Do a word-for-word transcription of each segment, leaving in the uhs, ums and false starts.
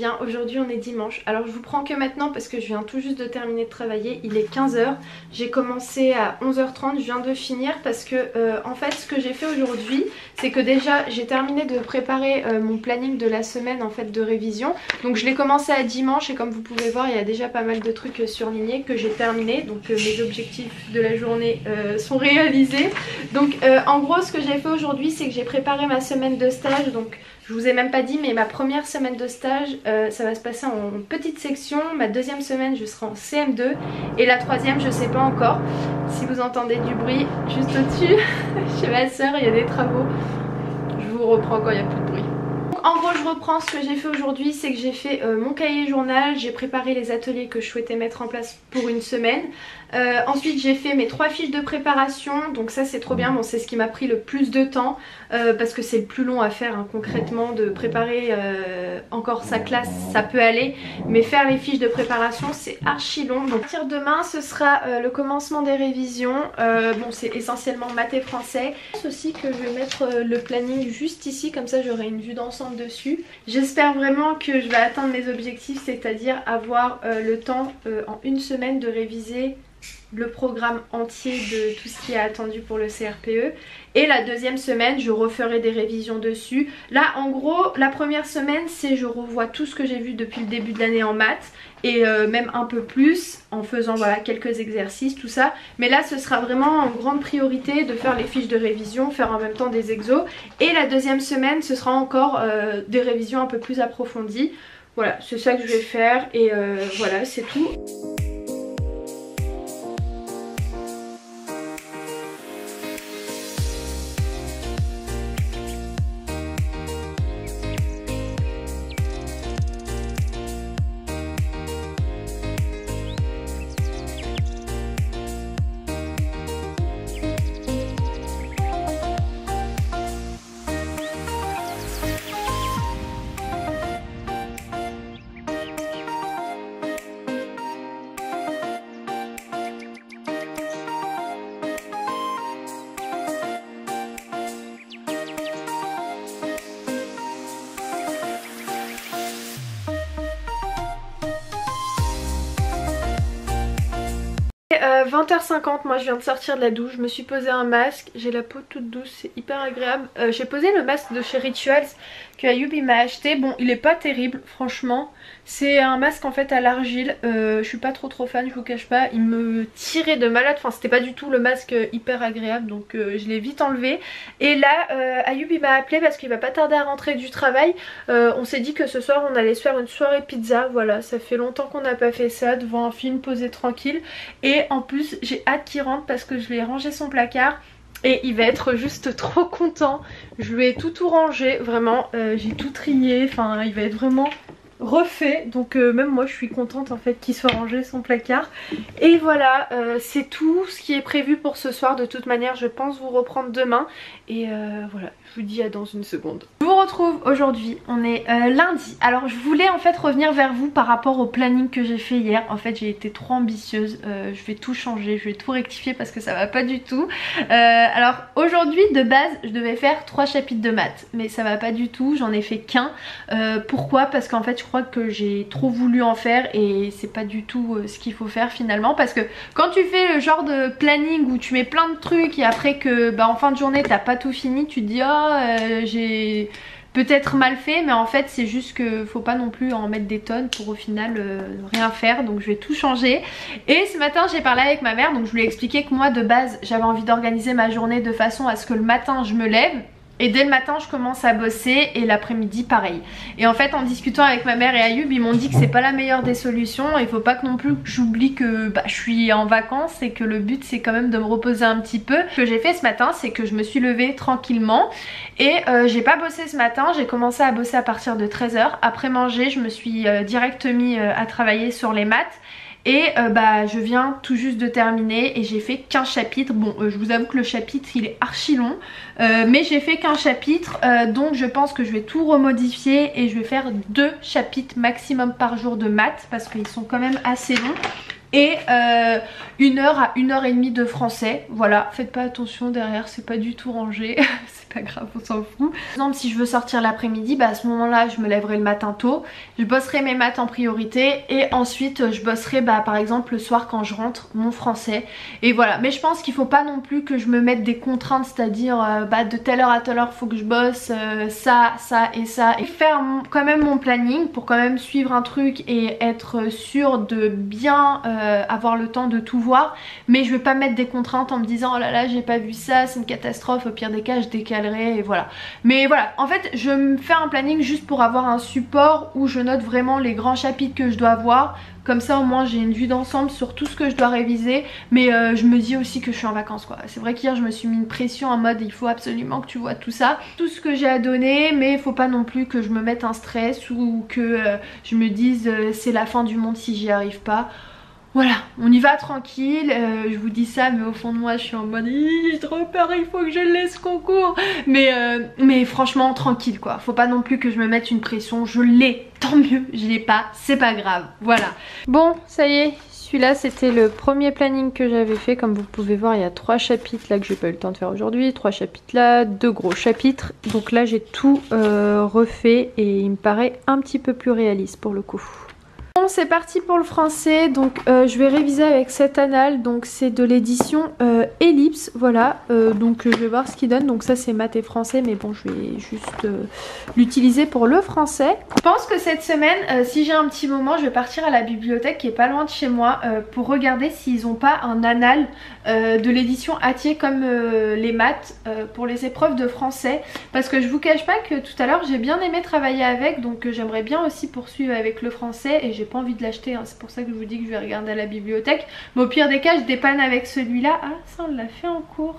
bien. Aujourd'hui on est dimanche. Alors je vous prends que maintenant parce que je viens tout juste de terminer de travailler. Il est quinze heures. J'ai commencé à onze heures trente. Je viens de finir parce que euh, en fait ce que j'ai fait aujourd'hui c'est que déjà j'ai terminé de préparer euh, mon planning de la semaine en fait de révision. Donc je l'ai commencé à dimanche et comme vous pouvez voir il y a déjà pas mal de trucs euh, surlignés que j'ai terminé. Donc euh, mes objectifs de la journée euh, sont réalisés. Donc euh, en gros ce que j'ai fait aujourd'hui c'est que j'ai préparé ma semaine de stage. Donc je vous ai même pas dit mais ma première semaine de stage euh, ça va se passer en petite section. Ma deuxième semaine je serai en C M deux et la troisième je sais pas encore. Si vous entendez du bruit juste au-dessus chez ma soeur il y a des travaux. Je vous reprends quand il n'y a plus de bruit. En gros je reprends ce que j'ai fait aujourd'hui, c'est que j'ai fait euh, mon cahier journal, j'ai préparé les ateliers que je souhaitais mettre en place pour une semaine. Euh, ensuite j'ai fait mes trois fiches de préparation, donc ça c'est trop bien, bon, c'est ce qui m'a pris le plus de temps euh, parce que c'est le plus long à faire hein, concrètement de préparer euh, encore sa classe ça peut aller, mais faire les fiches de préparation c'est archi long. Donc à partir de demain ce sera euh, le commencement des révisions, euh, bon c'est essentiellement maths et français. Je pense aussi que je vais mettre euh, le planning juste ici, comme ça j'aurai une vue d'ensemble dessus. J'espère vraiment que je vais atteindre mes objectifs, c'est-à-dire avoir euh, le temps euh, en une semaine de réviser le programme entier de tout ce qui est attendu pour le C R P E. Et la deuxième semaine je referai des révisions dessus. Là en gros la première semaine c'est je revois tout ce que j'ai vu depuis le début de l'année en maths et euh, même un peu plus en faisant voilà quelques exercices tout ça. Mais là ce sera vraiment en grande priorité de faire les fiches de révision, faire en même temps des exos. Et la deuxième semaine ce sera encore euh, des révisions un peu plus approfondies. Voilà c'est ça que je vais faire et euh, voilà c'est tout. Euh, vingt heures cinquante, moi je viens de sortir de la douche, je me suis posé un masque, j'ai la peau toute douce, c'est hyper agréable. Euh, j'ai posé le masque de chez Rituals que Ayubi m'a acheté, bon il est pas terrible franchement, c'est un masque en fait à l'argile, euh, je suis pas trop trop fan, je vous cache pas, il me tirait de malade, enfin c'était pas du tout le masque hyper agréable donc euh, je l'ai vite enlevé. Et là euh, Ayubi m'a appelé parce qu'il va pas tarder à rentrer du travail, euh, on s'est dit que ce soir on allait se faire une soirée pizza, voilà ça fait longtemps qu'on n'a pas fait ça, devant un film posé tranquille. Et en plus j'ai hâte qu'il rentre parce que je lui ai rangé son placard et il va être juste trop content. Je lui ai tout tout rangé, vraiment euh, j'ai tout trié, enfin il va être vraiment refait, donc euh, même moi je suis contente en fait qu'il soit rangé son placard. Et voilà euh, c'est tout ce qui est prévu pour ce soir. De toute manière je pense vous reprendre demain et euh, voilà je vous dis à dans une seconde. Je vous retrouve aujourd'hui, on est euh, lundi. Alors je voulais en fait revenir vers vous par rapport au planning que j'ai fait hier. En fait j'ai été trop ambitieuse, euh, je vais tout changer, je vais tout rectifier parce que ça va pas du tout. euh, Alors aujourd'hui de base je devais faire trois chapitres de maths mais ça va pas du tout, j'en ai fait qu'un. euh, Pourquoi? Parce qu'en fait je crois que j'ai trop voulu en faire et c'est pas du tout ce qu'il faut faire finalement, parce que quand tu fais le genre de planning où tu mets plein de trucs et après que bah, en fin de journée t'as pas tout fini, tu te dis oh euh, j'ai peut-être mal fait, mais en fait c'est juste que faut pas non plus en mettre des tonnes pour au final euh, rien faire. Donc je vais tout changer. Et ce matin j'ai parlé avec ma mère, donc je lui ai expliqué que moi de base j'avais envie d'organiser ma journée de façon à ce que le matin je me lève et dès le matin je commence à bosser et l'après-midi pareil. Et en fait en discutant avec ma mère et Ayub ils m'ont dit que c'est pas la meilleure des solutions. Il faut pas que non plus que j'oublie que bah, je suis en vacances et que le but c'est quand même de me reposer un petit peu. Ce que j'ai fait ce matin c'est que je me suis levée tranquillement et euh, j'ai pas bossé ce matin. J'ai commencé à bosser à partir de treize heures. Après manger je me suis euh, direct mis euh, à travailler sur les maths. Et euh, bah je viens tout juste de terminer et j'ai fait quinze chapitres. Bon euh, je vous avoue que le chapitre il est archi long, euh, mais j'ai fait quinze chapitres, euh, donc je pense que je vais tout remodifier et je vais faire deux chapitres maximum par jour de maths parce qu'ils sont quand même assez longs. Et euh, une heure à une heure et demie de français. Voilà, faites pas attention derrière, c'est pas du tout rangé. C'est pas grave, on s'en fout. Par exemple, si je veux sortir l'après-midi, bah à ce moment-là, je me lèverai le matin tôt, je bosserai mes maths en priorité et ensuite je bosserai bah par exemple le soir quand je rentre mon français. Et voilà, mais je pense qu'il faut pas non plus que je me mette des contraintes, c'est-à-dire euh, bah de telle heure à telle heure faut que je bosse euh, ça, ça et ça, et faire mon, quand même mon planning pour quand même suivre un truc et être sûre de bien euh, avoir le temps de tout voir. Mais je vais pas mettre des contraintes en me disant oh là là j'ai pas vu ça, c'est une catastrophe, au pire des cas je décalerai et voilà. Mais voilà, en fait je me fais un planning juste pour avoir un support où je note vraiment les grands chapitres que je dois voir. Comme ça au moins j'ai une vue d'ensemble sur tout ce que je dois réviser. Mais euh, je me dis aussi que je suis en vacances quoi. C'est vrai qu'hier je me suis mis une pression en mode il faut absolument que tu vois tout ça, tout ce que j'ai à donner, mais il faut pas non plus que je me mette un stress ou que euh, je me dise euh, c'est la fin du monde si j'y arrive pas. Voilà, on y va tranquille, euh, je vous dis ça mais au fond de moi je suis en mode j'ai trop peur, il faut que je laisse concours. Mais, euh, mais franchement tranquille quoi, faut pas non plus que je me mette une pression, je l'ai, tant mieux, je l'ai pas, c'est pas grave, voilà. Bon ça y est, celui-là c'était le premier planning que j'avais fait, comme vous pouvez voir il y a trois chapitres là que j'ai pas eu le temps de faire aujourd'hui, trois chapitres là, deux gros chapitres. Donc là j'ai tout euh, refait et il me paraît un petit peu plus réaliste pour le coup. Bon c'est parti pour le français, donc euh, je vais réviser avec cette annale, donc c'est de l'édition euh, Ellipse, voilà, euh, donc je vais voir ce qu'il donne, donc ça c'est maths et français, mais bon je vais juste euh, l'utiliser pour le français. Je pense que cette semaine, euh, si j'ai un petit moment, je vais partir à la bibliothèque qui est pas loin de chez moi euh, pour regarder s'ils ont pas un annale euh, de l'édition Hatier comme euh, les maths euh, pour les épreuves de français, parce que je vous cache pas que tout à l'heure j'ai bien aimé travailler avec, donc euh, j'aimerais bien aussi poursuivre avec le français et j'ai pas envie de l'acheter, hein. C'est pour ça que je vous dis que je vais regarder à la bibliothèque. Mais au pire des cas je dépanne avec celui-là. Ah ça on l'a fait en cours.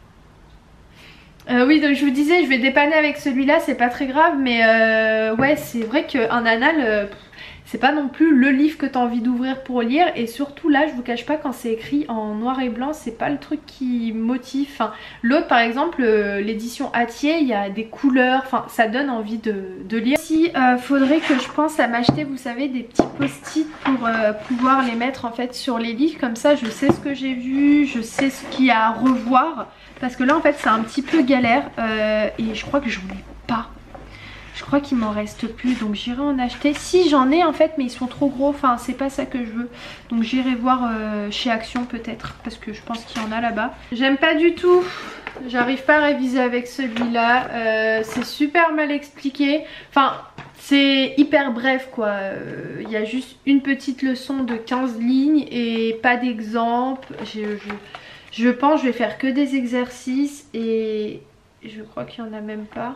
Euh, oui donc je vous disais je vais dépanner avec celui-là, c'est pas très grave, mais euh, ouais c'est vrai qu'un annale euh, c'est pas non plus le livre que tu as envie d'ouvrir pour lire, et surtout là je vous cache pas quand c'est écrit en noir et blanc c'est pas le truc qui motive. Enfin, l'autre par exemple euh, l'édition Hatier il y a des couleurs, enfin ça donne envie de, de lire. Si euh, faudrait que je pense à m'acheter vous savez des petits post-it pour euh, pouvoir les mettre en fait sur les livres, comme ça je sais ce que j'ai vu, je sais ce qu'il y a à revoir, parce que là en fait c'est un petit peu galère euh, et je crois que j'en ai pas. Je crois qu'il m'en reste plus, donc j'irai en acheter. Si j'en ai en fait, mais ils sont trop gros, enfin c'est pas ça que je veux. Donc j'irai voir euh, chez Action peut-être, parce que je pense qu'il y en a là-bas. J'aime pas du tout, j'arrive pas à réviser avec celui-là. Euh, c'est super mal expliqué. Enfin, c'est hyper bref quoi. Il euh, y a juste une petite leçon de quinze lignes et pas d'exemple. Je, je, je pense que je vais faire que des exercices et je crois qu'il y en a même pas.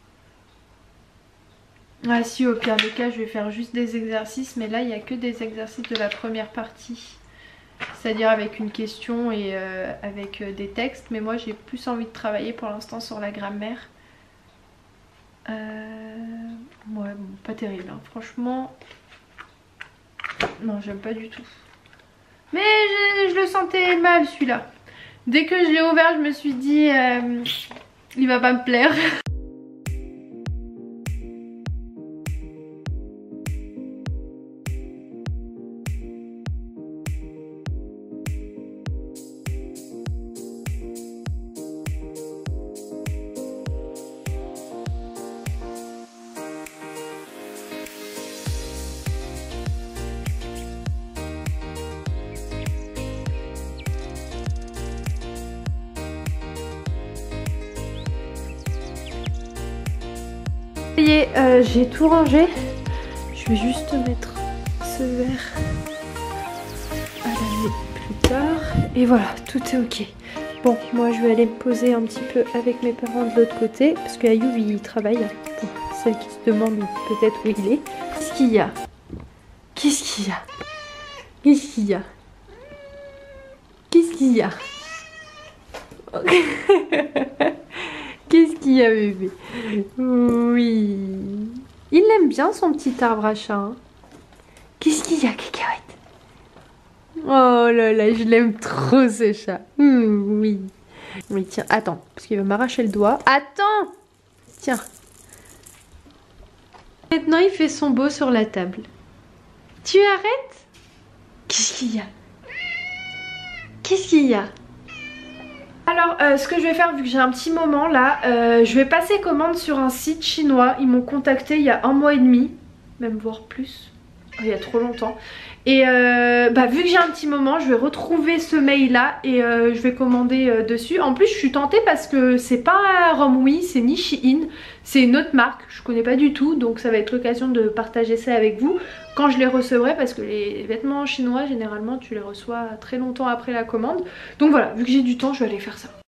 Ah si, au pire des cas je vais faire juste des exercices, mais là il n'y a que des exercices de la première partie, c'est à dire avec une question et euh, avec euh, des textes, mais moi j'ai plus envie de travailler pour l'instant sur la grammaire. Euh... Ouais bon, pas terrible hein. Franchement non j'aime pas du tout, mais je, je le sentais mal celui-là. Dès que je l'ai ouvert je me suis dit euh, il va pas me plaire. Ça y est, euh, j'ai tout rangé. Je vais juste mettre ce verre à laver plus tard. Et voilà, tout est ok. Bon, moi je vais aller me poser un petit peu avec mes parents de l'autre côté, parce que Ayoub il travaille. Pour celles qui se demandent peut-être où il est. Qu'est-ce qu'il y a? Qu'est-ce qu'il y a? Qu'est-ce qu'il y a? Qu'est-ce qu'il y a? Qu'est-ce qu'il y a bébé? Oui. Il aime bien son petit arbre à chat. Hein. Qu'est-ce qu'il y a, cacahuète? Oh là là, je l'aime trop ce chat. Mmh, oui. Oui, tiens, attends, parce qu'il va m'arracher le doigt. Attends! Tiens. Maintenant, il fait son beau sur la table. Tu arrêtes? Qu'est-ce qu'il y a? Qu'est-ce qu'il y a? Alors euh, ce que je vais faire vu que j'ai un petit moment là, euh, je vais passer commande sur un site chinois. Ils m'ont contacté il y a un mois et demi, même voire plus, oh, il y a trop longtemps. Et euh, bah, vu que j'ai un petit moment, je vais retrouver ce mail là et euh, je vais commander euh, dessus. En plus je suis tentée parce que c'est pas Romwe, c'est ni Shein, c'est une autre marque, je connais pas du tout. Donc ça va être l'occasion de partager ça avec vous quand je les recevrai, parce que les vêtements chinois généralement tu les reçois très longtemps après la commande. Donc voilà, vu que j'ai du temps je vais aller faire ça.